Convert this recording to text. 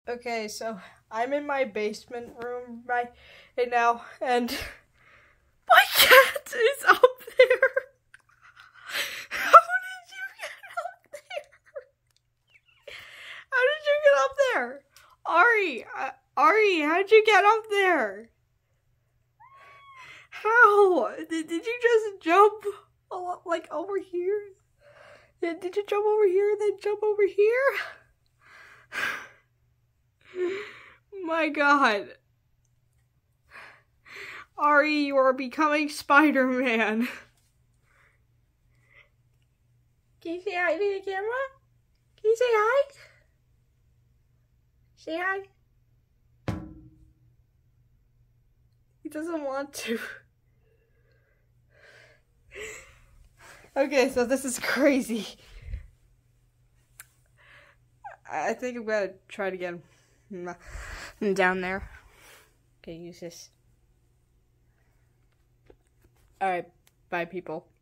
Okay, so I'm in my basement room right now, and my cat is up there. How did you get up there? How did you get up there? Ari, how'd you get up there? How? Did you just jump like over here? Did you jump over here and then jump over here? My God. Ari, you are becoming Spider-Man. Can you say hi to the camera? Can you say hi? Say hi. He doesn't want to. Okay, so this is crazy. I think I'm gonna try it again. Down there. Okay, use this. Alright, bye people.